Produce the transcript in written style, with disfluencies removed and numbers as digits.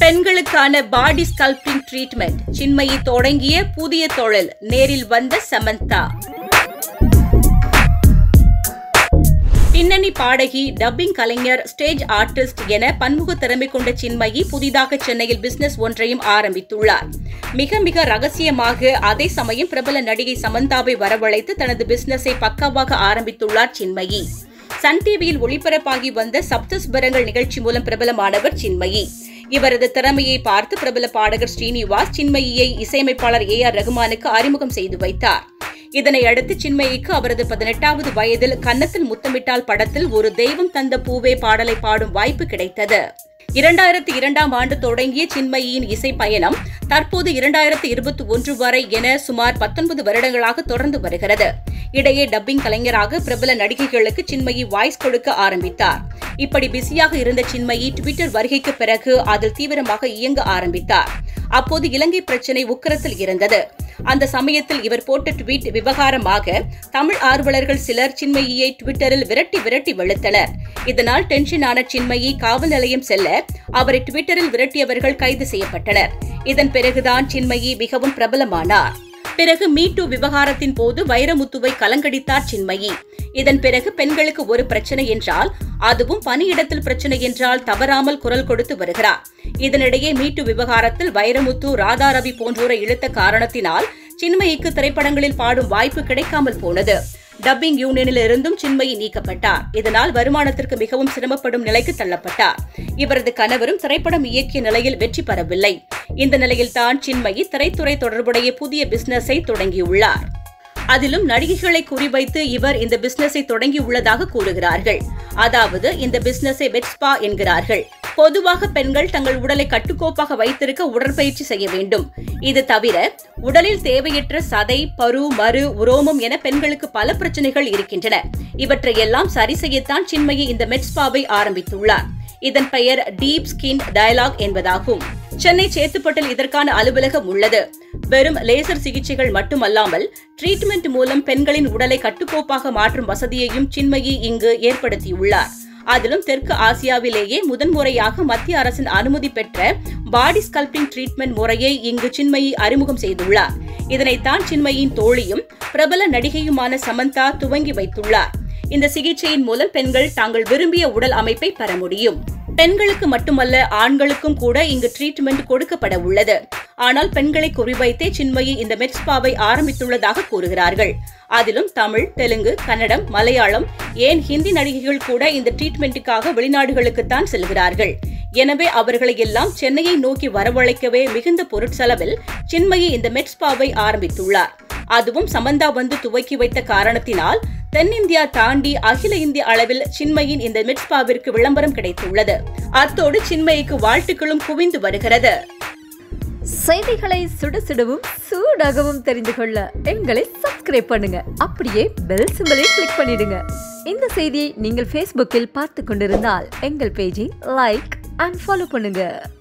பெண்களுக்கான பாடி sculpting treatment Chinmayi தொடங்கிய புதிய தொழில் நேரில் வந்த சமந்தா. பின்னணி பாடகி, டப்பிங் கலைஞர், ஸ்டேஜ் ஆர்டிஸ்ட் என பன்முக திறமை கொண்ட சின்மயி புதிதாக சென்னையில் பிசினஸ் ஒன்றையும் ஆரம்பித்துள்ளார். மிக ரகசியமாக அதே சமயம் பிரபல நடிகை சமந்தாவை வரவழைத்து தனது பிசினஸை பக்காவாக ஆரம்பித்துள்ளார் சின்மயி. சன் டிவியில் ஒளிபரப்பாகி வந்த சப்தஸ்வரங்கள் நிகழ்ச்சி மூலம் பிரபலமானவர் சின்மயி. இவரது திறமையை பார்த்து பிரபல பாடகர் ஸ்ரீனிவாஸ் சின்மயியை இசையமைப்பாளர் AR ரகுமானுக்கு அறிமுகம் செய்து வைத்தார். இதனை அடுத்து சின்மயிக்கு அவரது 18வது வயதில் கன்னத்தில் முத்தமிட்டால் படத்தில் ஒரு தெய்வம் தந்த பூவே பாடலை பாடும் வாய்ப்பு கிடைத்தது. 2002ஆம் ஆண்டு தொடங்கிய சின்மயியின் இசை பயணம் தற்போது 2021 வரை என சுமார் 19 வருடங்களாக தொடர்ந்து வருகிறது. இடையே டப்பிங் கலைஞராக பிரபல நடிகைகளுக்கு சின்மயி வாய்ஸ் கொடுக்க ஆரம்பித்தார். இப்படி பிஸியாக இருந்த சின்மயி ட்விட்டர் வருகைக்கு பிறகு அதில் தீவிரமாக இயங்க ஆரம்பித்தார். அப்போது இலங்கை பிரச்சினை உக்கிரத்தில் இருந்தது. அந்த சமயத்தில் இவர் போட்ட ட்வீட் விவகாரமாக தமிழ் ஆர்வலர்கள் சிலர் சின்மயியை ட்விட்டரில் விரட்டி வெளுத்தனர். இதனால் டென்ஷனான சின்மயி காவல் நிலையம் செல்ல அவரை ட்விட்டரில் விரட்டியவர்கள் கைது செய்யப்பட்டனர். இதன் பிறகுதான் சின்மயி மிகவும் பிரபலமானார். பிறகு மீ-டூ விவகாரத்தின் போது வைரமுத்துவை கலங்கடித்தார் சின்மயி. இதன் பிறகு பெண்களுக்கு ஒரு பிரச்சனை என்றால், அதுவும் பணியிடத்தில் பிரச்சனை என்றால் தவறாமல் குரல் கொடுத்து வருகிறார். இதனிடையே மீ-டூ விவகாரத்தில் வைரமுத்து, ராதா ரவி போன்றோரை இழுத்த காரணத்தினால் சின்மயிக்கு திரைப்படங்களில் பாடும் வாய்ப்பு கிடைக்காமல் போனது. டப்பிங் யூனியனில் இருந்தும் சின்மயி நீக்கப்பட்டார். இதனால் வருமானத்திற்கு மிகவும் சிரமப்படும் நிலைக்கு தள்ளப்பட்டார். இவரது கணவரும் திரைப்படம் இயக்கிய நிலையில் வெற்றி பெறவில்லை. இந்த நிலையில்தான் சின்மயி திரைத்துறை தொடர்புடைய புதிய பிசினஸை தொடங்கியுள்ளார். அதிலும் நடிகைகளை குறிவைத்து இவர் இந்த பிசினஸை தொடங்கியுள்ளதாக கூறுகிறார்கள். அதாவது இந்த பிசினஸை வெட்ஸ்பா என்கிறார்கள். பொதுவாக பெண்கள் தங்கள் உடலை கட்டுக்கோப்பாக வைத்திருக்க உடற்பயிற்சி செய்ய வேண்டும். இது தவிர உடலில் தேவையற்ற சதை, பரு, மரு, உரோமம் என பெண்களுக்கு பல பிரச்சனைகள் இருக்கின்றன. இவற்றையெல்லாம் சரி செய்யத்தான் சின்மயி இந்த மெட்ஸ்பாவை ஆரம்பித்துள்ளார். இதன் பெயர் டீப் ஸ்கின் டயலாக் என்பதாகும். சென்னை சேத்துப்பட்டில் இதற்கான அலுவலகம் உள்ளது. வெறும் லேசர் சிகிச்சைகள் மட்டுமல்லாமல் ட்ரீட்மெண்ட் மூலம் பெண்களின் உடலை கட்டுக்கோப்பாக மாற்றும் வசதியையும் சின்மயி இங்கு ஏற்படுத்தியுள்ளார். அதிலும் தெற்கு ஆசியாவிலேயே முதன்முறையாக மத்திய அரசின் அனுமதி பெற்ற பாடி ஸ்கல்ப்டிங் ட்ரீட்மெண்ட் முறையை இங்கு சின்மயி அறிமுகம் செய்துள்ளார். இதனைத்தான் சின்மயியின் தோழியும் பிரபல நடிகையுமான சமந்தா துவங்கி வைத்துள்ளார். இந்த சிகிச்சையின் மூலம் பெண்கள் தாங்கள் விரும்பிய உடல் அமைப்பை பெற முடியும். பெண்களுக்கு மட்டுமல்ல, ஆண்களுக்கும் கூட இங்கு ட்ரீட்மெண்ட் கொடுக்கப்பட உள்ளது. ஆனால் பெண்களை குறிவைத்தே சின்மயி இந்த மெட்ஸ்பாவை ஆரம்பித்துள்ளதாக கூறுகிறார்கள். அதிலும் தமிழ், தெலுங்கு, கன்னடம், மலையாளம், ஏன் ஹிந்தி நடிகைகள் கூட இந்த ட்ரீட்மெண்ட்டுக்காக வெளிநாடுகளுக்குத்தான் செல்கிறார்கள். எனவே அவர்களை எல்லாம் சென்னையை நோக்கி வரவழைக்கவே மிகுந்த பொருட்செலவில் சின்மயி இந்த மெட்ஸ்பாவை ஆரம்பித்துள்ளார். அதுவும் சமந்தா வந்து துவக்கி வைத்த காரணத்தினால் தென்னிந்தியா தாண்டி அகில இந்திய அளவில் சின்மயின் இந்த மெட்ஸ்பாவிற்கு விளம்பரம் கிடைத்துள்ளது. அத்தோடு சின்மயிக்கு வாழ்த்துக்களும் குவிந்து வருகிறது. செய்திகளை சுடவும் சூடாகவும் தெரிந்து கொள்ள எங்களை சப்ஸ்கிரைப் பண்ணுங்க. அப்படியே பெல் சிம்பலை கிளிக் பண்ணிடுங்க. இந்த செய்தியை நீங்கள் Facebookல் பார்த்து கொண்டிருந்தால் எங்கள் பேஜை லைக் அண்ட் ஃபாலோ பண்ணுங்க.